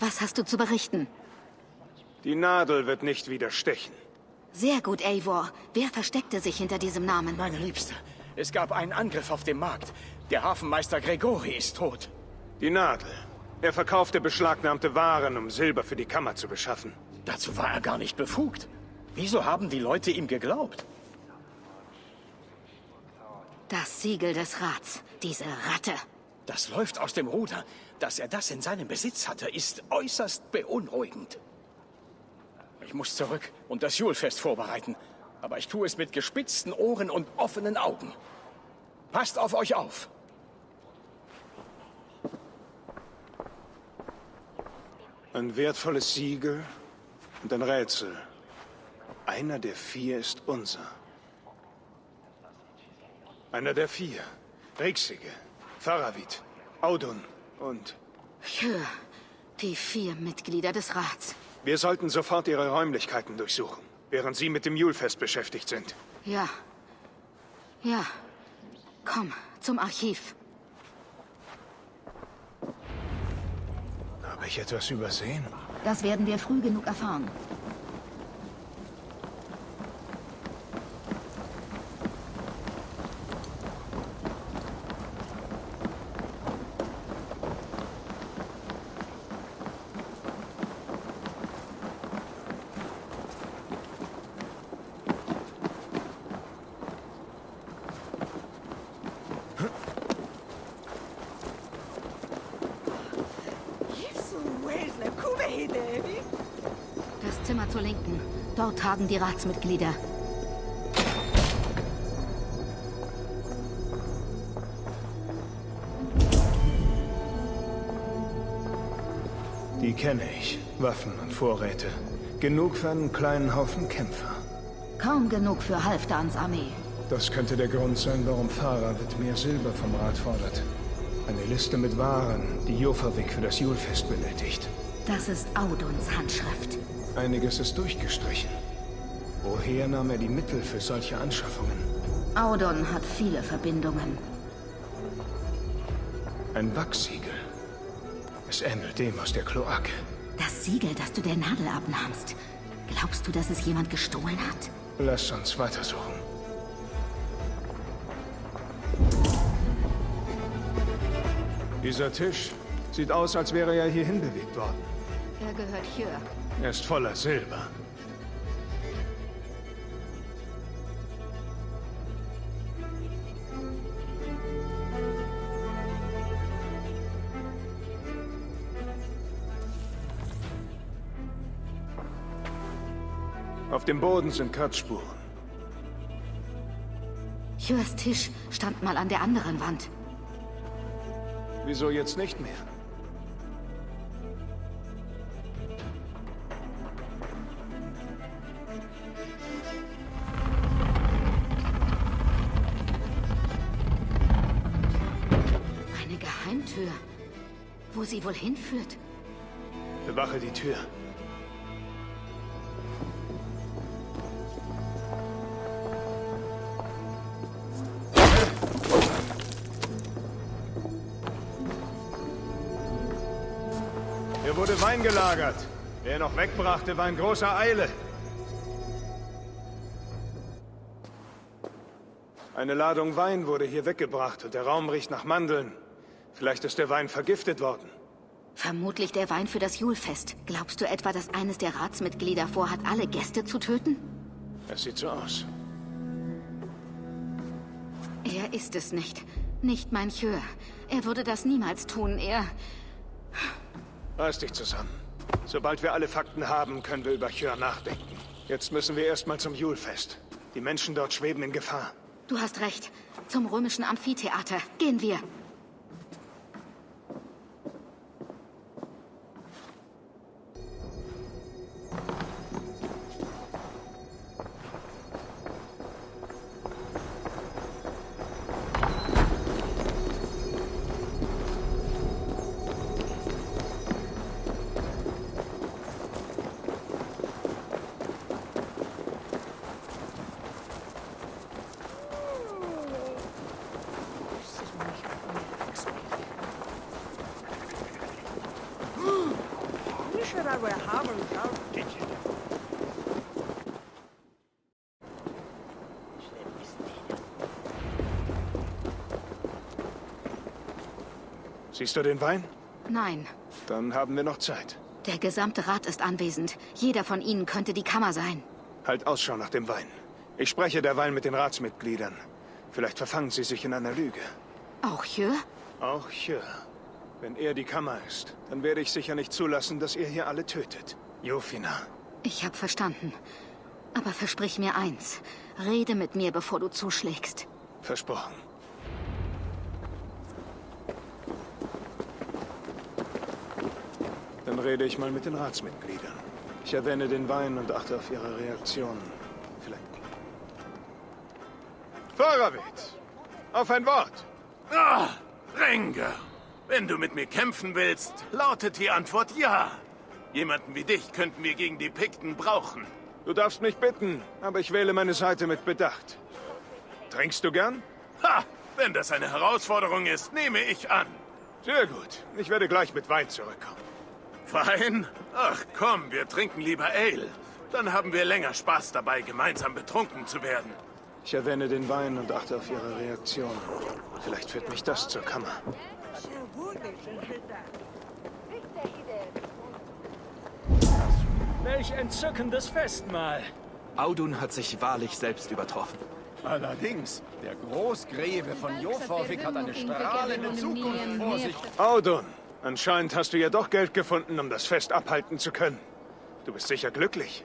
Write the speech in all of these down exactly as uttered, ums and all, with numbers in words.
Was hast du zu berichten? Die Nadel wird nicht wieder stechen. Sehr gut, Eivor. Wer versteckte sich hinter diesem Namen? Meine Liebste, es gab einen Angriff auf dem Markt. Der Hafenmeister Gregori ist tot. Die Nadel. Er verkaufte beschlagnahmte Waren, um Silber für die Kammer zu beschaffen. Dazu war er gar nicht befugt. Wieso haben die Leute ihm geglaubt? Das Siegel des Rats. Diese Ratte. Das läuft aus dem Ruder. Dass er das in seinem Besitz hatte, ist äußerst beunruhigend. Ich muss zurück und das Julfest vorbereiten. Aber ich tue es mit gespitzten Ohren und offenen Augen. Passt auf euch auf. Ein wertvolles Siegel und ein Rätsel. Einer der vier ist unser. Einer der vier. Rixige, Faravit, Audun und... Tja, die vier Mitglieder des Rats. Wir sollten sofort ihre Räumlichkeiten durchsuchen, während sie mit dem Julfest beschäftigt sind. Ja. Ja. Komm, zum Archiv. Habe ich etwas übersehen? Das werden wir früh genug erfahren. Das Zimmer zur Linken. Dort tagen die Ratsmitglieder. Die kenne ich. Waffen und Vorräte. Genug für einen kleinen Haufen Kämpfer. Kaum genug für Halfdans Armee. Das könnte der Grund sein, warum Faravit mehr Silber vom Rat fordert. Eine Liste mit Waren, die Jofavik für das Julfest benötigt. Das ist Auduns Handschrift. Einiges ist durchgestrichen. Woher nahm er die Mittel für solche Anschaffungen? Audun hat viele Verbindungen. Ein Wachssiegel. Es ähnelt dem aus der Kloake. Das Siegel, das du der Nadel abnahmst. Glaubst du, dass es jemand gestohlen hat? Lass uns weitersuchen. Dieser Tisch sieht aus, als wäre er hierhin bewegt worden. Er gehört hier. Er ist voller Silber. Auf dem Boden sind Kratzspuren. Jürs Tisch stand mal an der anderen Wand. Wieso jetzt nicht mehr? Eine Geheimtür. Wo sie wohl hinführt? Bewache die Tür. Hier wurde Wein gelagert. Wer noch wegbrachte, war in großer Eile. Eine Ladung Wein wurde hier weggebracht und der Raum riecht nach Mandeln. Vielleicht ist der Wein vergiftet worden. Vermutlich der Wein für das Julfest. Glaubst du etwa, dass eines der Ratsmitglieder vorhat, alle Gäste zu töten? Es sieht so aus. Er ist es nicht. Nicht mein Chör. Er würde das niemals tun. Er... Reiß dich zusammen. Sobald wir alle Fakten haben, können wir über Chör nachdenken. Jetzt müssen wir erstmal zum Julfest. Die Menschen dort schweben in Gefahr. Du hast recht. Zum römischen Amphitheater. Gehen wir. Siehst du den Wein? Nein. Dann haben wir noch Zeit. Der gesamte Rat ist anwesend. Jeder von ihnen könnte die Kammer sein. Halt Ausschau nach dem Wein. Ich spreche derweil mit den Ratsmitgliedern. Vielleicht verfangen sie sich in einer Lüge. Auch hier? Auch hier. Wenn er die Kammer ist, dann werde ich sicher nicht zulassen, dass ihr hier alle tötet. Jofina. Ich habe verstanden. Aber versprich mir eins. Rede mit mir, bevor du zuschlägst. Versprochen. Dann rede ich mal mit den Ratsmitgliedern. Ich erwähne den Wein und achte auf ihre Reaktionen. Vielleicht. Faravit! Auf ein Wort! Ah, Renger! Wenn du mit mir kämpfen willst, lautet die Antwort ja. Jemanden wie dich könnten wir gegen die Pikten brauchen. Du darfst mich bitten, aber ich wähle meine Seite mit Bedacht. Trinkst du gern? Ha! Wenn das eine Herausforderung ist, nehme ich an. Sehr gut. Ich werde gleich mit Wein zurückkommen. Wein? Ach komm, wir trinken lieber Ale. Dann haben wir länger Spaß dabei, gemeinsam betrunken zu werden. Ich erwähne den Wein und achte auf ihre Reaktion. Vielleicht führt mich das zur Kammer. Welch entzückendes Festmahl. Audun hat sich wahrlich selbst übertroffen. Allerdings, der Großgreve von Joforvik hat eine strahlende Zukunft vor sich. Audun, anscheinend hast du ja doch Geld gefunden, um das Fest abhalten zu können. Du bist sicher glücklich.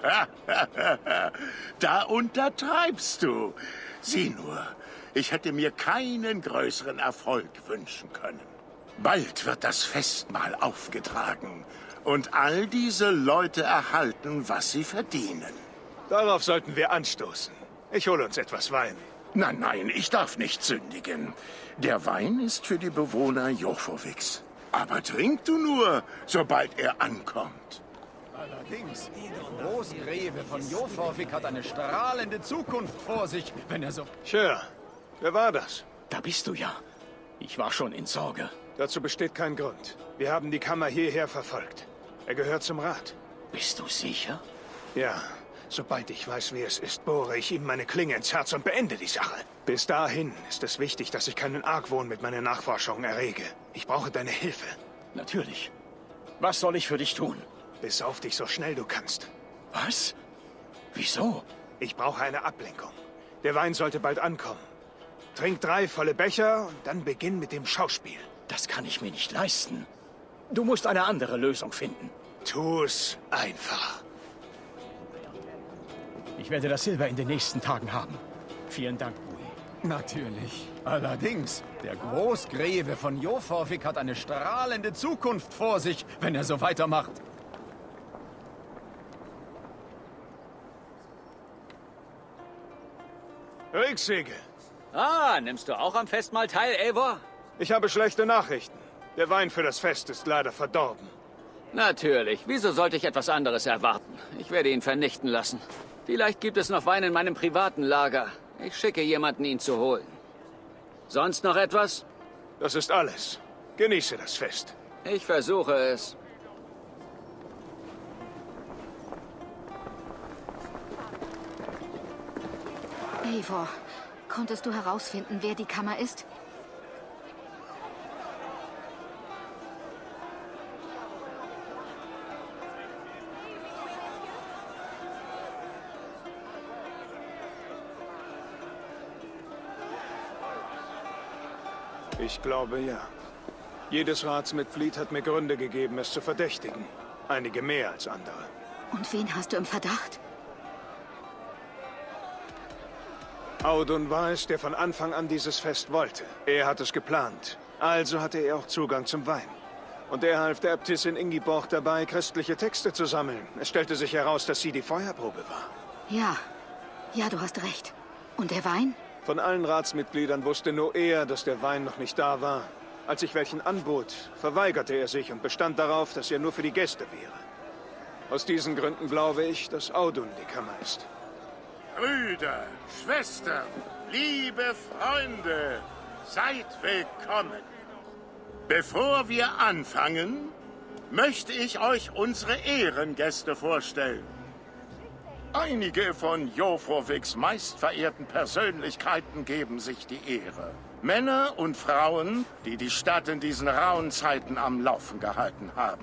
Da untertreibst du. Sieh nur, ich hätte mir keinen größeren Erfolg wünschen können. Bald wird das Festmahl aufgetragen und all diese Leute erhalten, was sie verdienen. Darauf sollten wir anstoßen. Ich hole uns etwas Wein. Nein, nein, ich darf nicht sündigen. Der Wein ist für die Bewohner Jofoviks. Aber trink du nur, sobald er ankommt. Allerdings, der Großgreve von Joforvik hat eine strahlende Zukunft vor sich, wenn er so... Tja, wer war das? Da bist du ja. Ich war schon in Sorge. Dazu besteht kein Grund. Wir haben die Kammer hierher verfolgt. Er gehört zum Rat. Bist du sicher? Ja, sobald ich weiß, wie es ist, bohre ich ihm meine Klinge ins Herz und beende die Sache. Bis dahin ist es wichtig, dass ich keinen Argwohn mit meinen Nachforschungen errege. Ich brauche deine Hilfe. Natürlich. Was soll ich für dich tun? Besauf dich so schnell du kannst. Was? Wieso? Ich brauche eine Ablenkung. Der Wein sollte bald ankommen. Trink drei volle Becher und dann beginn mit dem Schauspiel. Das kann ich mir nicht leisten. Du musst eine andere Lösung finden. Tu's einfach. Ich werde das Silber in den nächsten Tagen haben. Vielen Dank, Bui. Natürlich. Allerdings, der Großgreve von Joforvik hat eine strahlende Zukunft vor sich, wenn er so weitermacht. Rieksegel. Ah, nimmst du auch am Festmahl teil, Eivor? Ich habe schlechte Nachrichten. Der Wein für das Fest ist leider verdorben. Natürlich. Wieso sollte ich etwas anderes erwarten? Ich werde ihn vernichten lassen. Vielleicht gibt es noch Wein in meinem privaten Lager. Ich schicke jemanden, ihn zu holen. Sonst noch etwas? Das ist alles. Genieße das Fest. Ich versuche es. Eivor, konntest du herausfinden, wer die Kammer ist? Ich glaube, ja. Jedes Ratsmitglied hat mir Gründe gegeben, es zu verdächtigen. Einige mehr als andere. Und wen hast du im Verdacht? Audun war es, der von Anfang an dieses Fest wollte. Er hat es geplant. Also hatte er auch Zugang zum Wein. Und er half der Äbtissin Ingiborg dabei, christliche Texte zu sammeln. Es stellte sich heraus, dass sie die Feuerprobe war. Ja. Ja, du hast recht. Und der Wein? Von allen Ratsmitgliedern wusste nur er, dass der Wein noch nicht da war. Als ich welchen anbot, verweigerte er sich und bestand darauf, dass er nur für die Gäste wäre. Aus diesen Gründen glaube ich, dass Audun die Kammer ist. Brüder, Schwestern, liebe Freunde, seid willkommen. Bevor wir anfangen, möchte ich euch unsere Ehrengäste vorstellen. Einige von Jofroviks meistverehrten Persönlichkeiten geben sich die Ehre. Männer und Frauen, die die Stadt in diesen rauen Zeiten am Laufen gehalten haben.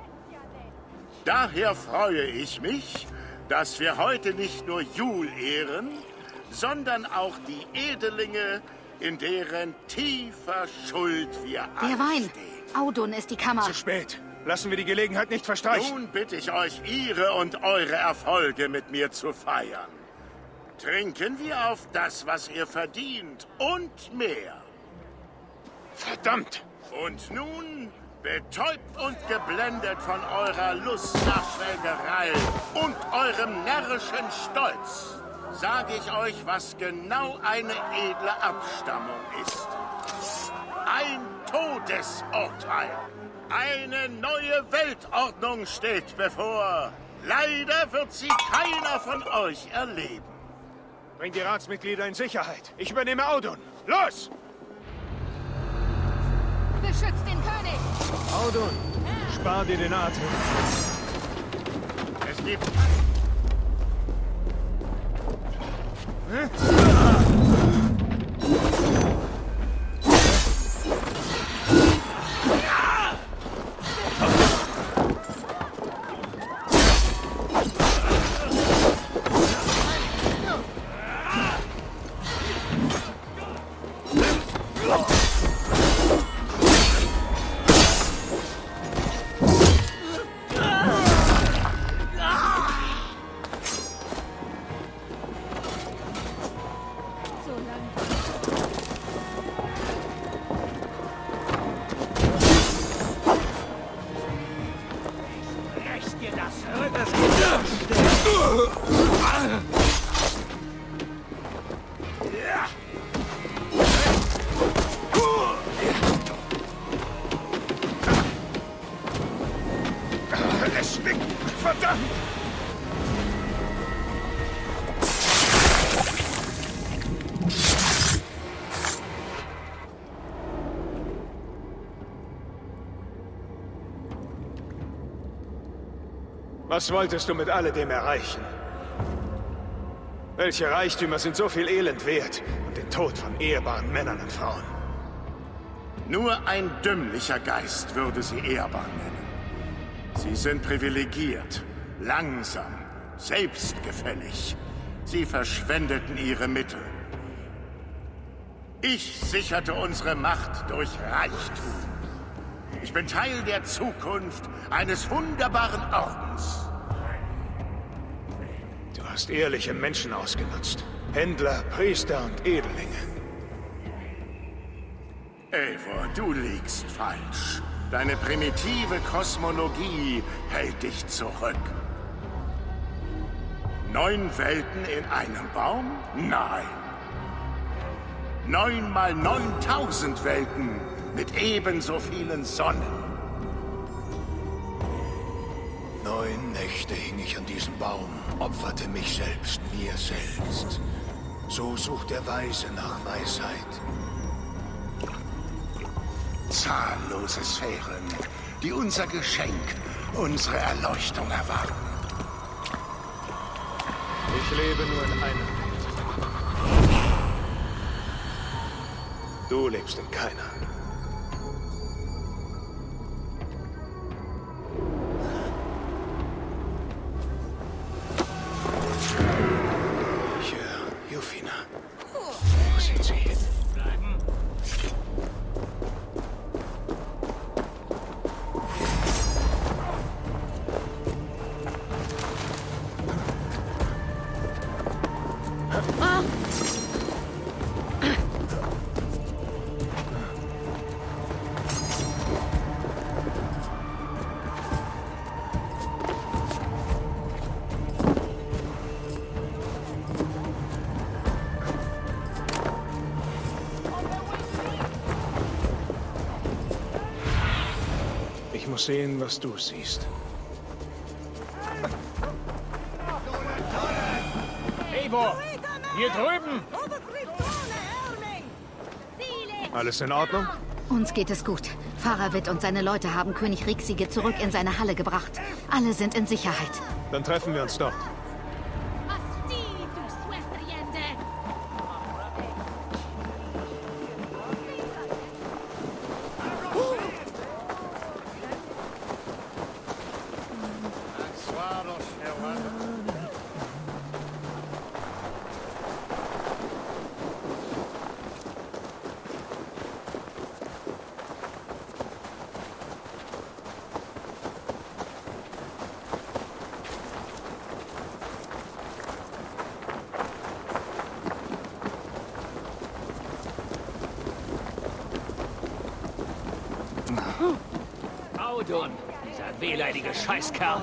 Daher freue ich mich, dass wir heute nicht nur Jul ehren, sondern auch die Edelinge, in deren tiefer Schuld wir alle Der Wein. stehen. Audun ist die Kammer. Zu spät. Lassen wir die Gelegenheit nicht verstreichen. Nun bitte ich euch, ihre und eure Erfolge mit mir zu feiern. Trinken wir auf das, was ihr verdient und mehr. Verdammt! Und nun, betäubt und geblendet von eurer Lust nach Schwelgerei und eurem närrischen Stolz, sage ich euch, was genau eine edle Abstammung ist. Ein Todesurteil. Eine neue Weltordnung steht bevor. Leider wird sie keiner von euch erleben. Bring die Ratsmitglieder in Sicherheit. Ich übernehme Audun. Los! Beschützt den König! Audun, spar dir den Atem. Es gibt... Es schmeckt! Verdammt! Was wolltest du mit alledem erreichen? Welche Reichtümer sind so viel Elend wert und den Tod von ehrbaren Männern und Frauen? Nur ein dümmlicher Geist würde sie ehrbar nennen. Sie sind privilegiert, langsam, selbstgefällig. Sie verschwendeten ihre Mittel. Ich sicherte unsere Macht durch Reichtum. Ich bin Teil der Zukunft eines wunderbaren Ordens. Du hast ehrliche Menschen ausgenutzt. Händler, Priester und Edelinge. Eivor, du liegst falsch. Deine primitive Kosmologie hält dich zurück. Neun Welten in einem Baum? Nein. Neun mal neuntausend Welten mit ebenso vielen Sonnen. Neun Nächte hing ich an diesem Baum, opferte mich selbst, mir selbst. So sucht der Weise nach Weisheit. Zahllose Sphären, die unser Geschenk, unsere Erleuchtung erwarten. Ich lebe nur in einer Welt. Du lebst in keiner. Ich höre Jufina. Wo sind sie? Ich muss sehen, was du siehst. Eivor! Hier drüben! Alles in Ordnung? Uns geht es gut. Faravit und seine Leute haben König Rixige zurück in seine Halle gebracht. Alle sind in Sicherheit. Dann treffen wir uns dort. Audun, dieser wehleidige Scheißkerl.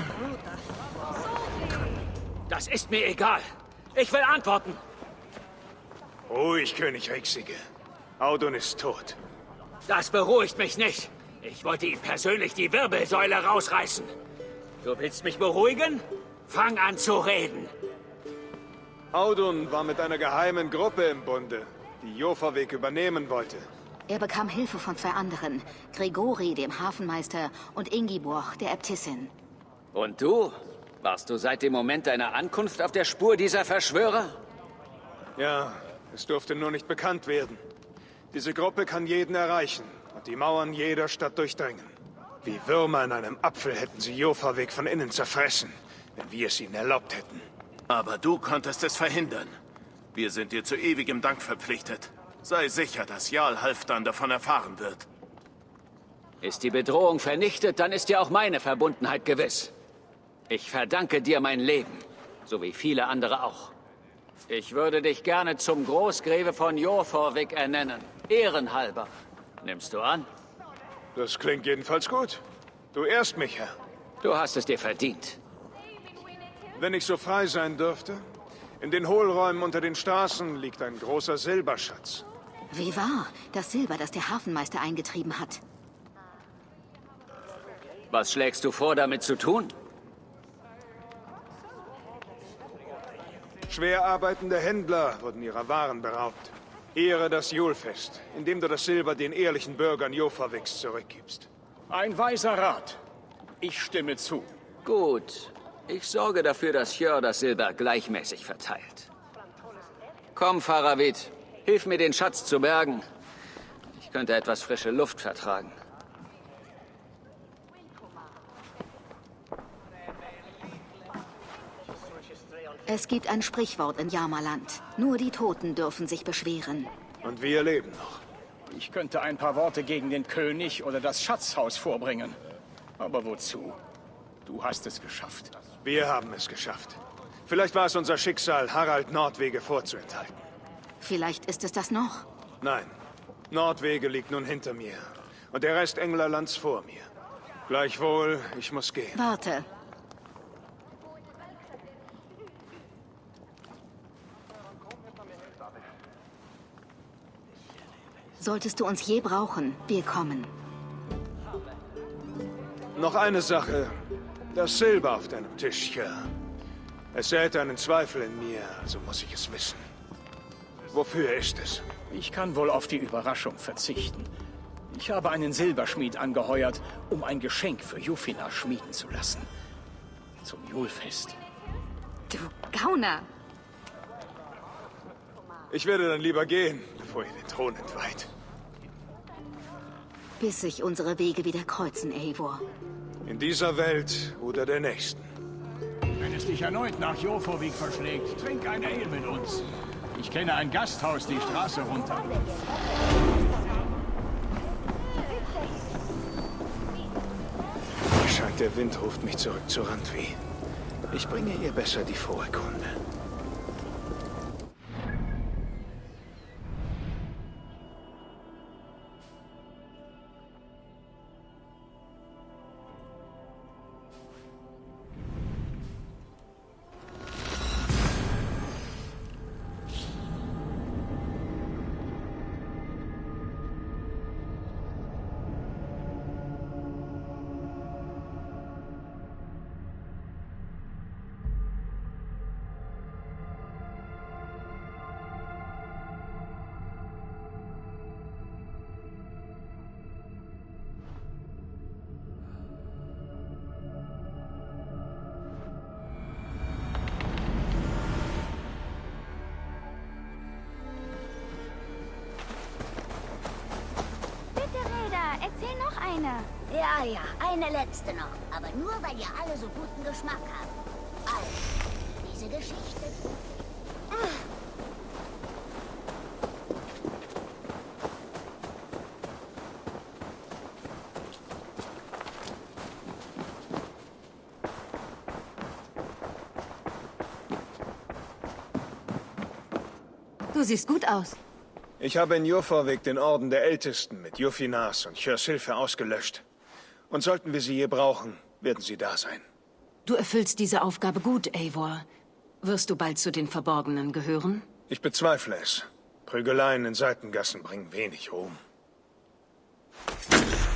Das ist mir egal. Ich will antworten. Ruhig, König Rixige. Audun ist tot. Das beruhigt mich nicht. Ich wollte ihm persönlich die Wirbelsäule rausreißen. Du willst mich beruhigen? Fang an zu reden. Audun war mit einer geheimen Gruppe im Bunde, die Jofavik übernehmen wollte. Er bekam Hilfe von zwei anderen. Grigori, dem Hafenmeister, und Ingiborg, der Äbtissin. Und du? Warst du seit dem Moment deiner Ankunft auf der Spur dieser Verschwörer? Ja, es durfte nur nicht bekannt werden. Diese Gruppe kann jeden erreichen und die Mauern jeder Stadt durchdringen. Wie Würmer in einem Apfel hätten sie Jofavik von innen zerfressen, wenn wir es ihnen erlaubt hätten. Aber du konntest es verhindern. Wir sind dir zu ewigem Dank verpflichtet. Sei sicher, dass Jarl Halfdan davon erfahren wird. Ist die Bedrohung vernichtet, dann ist ja auch meine Verbundenheit gewiss. Ich verdanke dir mein Leben, so wie viele andere auch. Ich würde dich gerne zum Großgreve von Jorforvik ernennen, ehrenhalber. Nimmst du an? Das klingt jedenfalls gut. Du ehrst mich, Herr. Du hast es dir verdient. Wenn ich so frei sein dürfte? In den Hohlräumen unter den Straßen liegt ein großer Silberschatz. Wie wahr? Das Silber, das der Hafenmeister eingetrieben hat. Was schlägst du vor, damit zu tun? Schwer arbeitende Händler wurden ihrer Waren beraubt. Ehre das Julfest, indem du das Silber den ehrlichen Bürgern Jofaviks zurückgibst. Ein weiser Rat. Ich stimme zu. Gut. Ich sorge dafür, dass Hjör das Silber gleichmäßig verteilt. Komm, Faravit. Hilf mir, den Schatz zu bergen. Ich könnte etwas frische Luft vertragen. Es gibt ein Sprichwort in Jamaland. Nur die Toten dürfen sich beschweren. Und wir leben noch. Ich könnte ein paar Worte gegen den König oder das Schatzhaus vorbringen. Aber wozu? Du hast es geschafft. Wir haben es geschafft. Vielleicht war es unser Schicksal, Harald Nordwege vorzuenthalten. Vielleicht ist es das noch. Nein. Nordwege liegt nun hinter mir. Und der Rest Englerlands vor mir. Gleichwohl, ich muss gehen. Warte. Solltest du uns je brauchen, wir kommen. Noch eine Sache. Das Silber auf deinem Tisch, ja. Es sät einen Zweifel in mir, also muss ich es wissen. Wofür ist es? Ich kann wohl auf die Überraschung verzichten. Ich habe einen Silberschmied angeheuert, um ein Geschenk für Jufina schmieden zu lassen. Zum Julfest. Du Gauner! Ich werde dann lieber gehen, bevor ihr den Thron entweiht. Bis sich unsere Wege wieder kreuzen, Eivor. In dieser Welt oder der nächsten. Wenn es dich erneut nach Jorforvik verschlägt, trink ein Ale mit uns. Ich kenne ein Gasthaus die Straße runter. Scheint, der Wind ruft mich zurück zu Randvi. Ich bringe ihr besser die frohe Kunde. eine. Ja, ja, eine letzte noch. Aber nur, weil ihr alle so guten Geschmack habt. Also, diese Geschichte. Du siehst gut aus. Ich habe in Jorvik den Orden der Ältesten mit Jufinas und Tjörs Hilfe ausgelöscht. Und sollten wir sie je brauchen, werden sie da sein. Du erfüllst diese Aufgabe gut, Eivor. Wirst du bald zu den Verborgenen gehören? Ich bezweifle es. Prügeleien in Seitengassen bringen wenig Ruhm.